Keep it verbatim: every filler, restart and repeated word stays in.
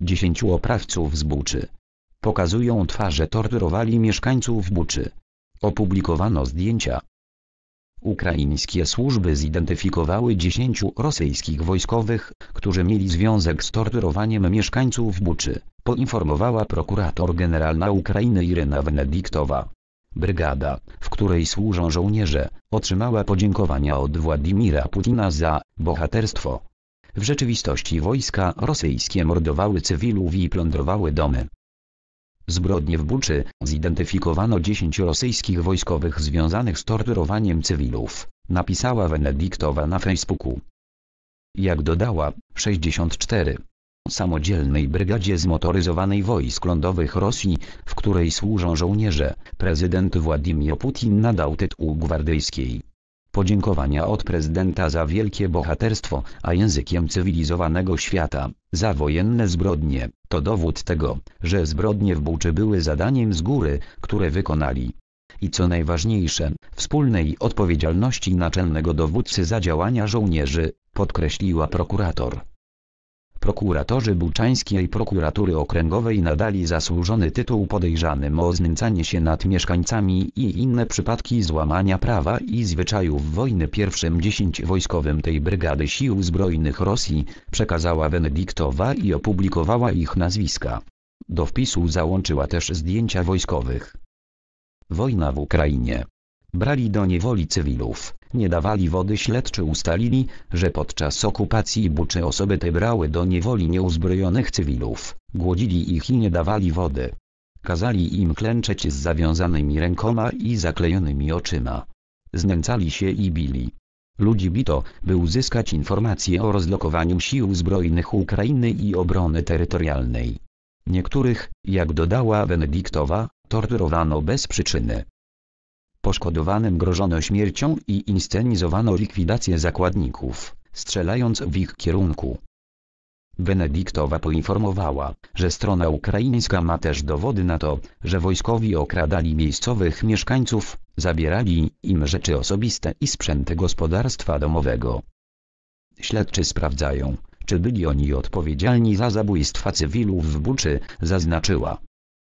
dziesięciu oprawców z Buczy. Pokazują twarze, torturowali mieszkańców Buczy. Opublikowano zdjęcia. Ukraińskie służby zidentyfikowały dziesięciu rosyjskich wojskowych, którzy mieli związek z torturowaniem mieszkańców Buczy, poinformowała prokurator generalna Ukrainy Iryna Wenedyktowa. Brygada, w której służą żołnierze, otrzymała podziękowania od Władimira Putina za bohaterstwo. W rzeczywistości wojska rosyjskie mordowały cywilów i plądrowały domy. Zbrodnie w Buczy. Zidentyfikowano dziesięciu rosyjskich wojskowych związanych z torturowaniem cywilów, napisała Wenedyktowa na Facebooku. Jak dodała, sześćdziesiąt cztery samodzielnej brygadzie zmotoryzowanej wojsk lądowych Rosji, w której służą żołnierze, prezydent Władimir Putin nadał tytuł gwardyjskiej. Podziękowania od prezydenta za wielkie bohaterstwo, a językiem cywilizowanego świata, za wojenne zbrodnie, to dowód tego, że zbrodnie w Buczy były zadaniem z góry, które wykonali. I co najważniejsze, wspólnej odpowiedzialności naczelnego dowódcy za działania żołnierzy, podkreśliła prokurator. Prokuratorzy Buczańskiej Prokuratury Okręgowej nadali zasłużony tytuł podejrzanym o znęcanie się nad mieszkańcami i inne przypadki złamania prawa i zwyczajów wojny pierwszym dziesięciu wojskowym tej brygady Sił Zbrojnych Rosji, przekazała Wenedyktowa i opublikowała ich nazwiska. Do wpisu załączyła też zdjęcia wojskowych. Wojna w Ukrainie. Brali do niewoli cywilów, nie dawali wody. Śledczy ustalili, że podczas okupacji Buczy osoby te brały do niewoli nieuzbrojonych cywilów, głodzili ich i nie dawali wody. Kazali im klęczeć z zawiązanymi rękoma i zaklejonymi oczyma. Znęcali się i bili. Ludzi bito, by uzyskać informacje o rozlokowaniu sił zbrojnych Ukrainy i obrony terytorialnej. Niektórych, jak dodała Wenedyktowa, torturowano bez przyczyny. Poszkodowanym grożono śmiercią i inscenizowano likwidację zakładników, strzelając w ich kierunku. Wenedyktowa poinformowała, że strona ukraińska ma też dowody na to, że wojskowi okradali miejscowych mieszkańców, zabierali im rzeczy osobiste i sprzęty gospodarstwa domowego. Śledczy sprawdzają, czy byli oni odpowiedzialni za zabójstwa cywilów w Buczy, zaznaczyła.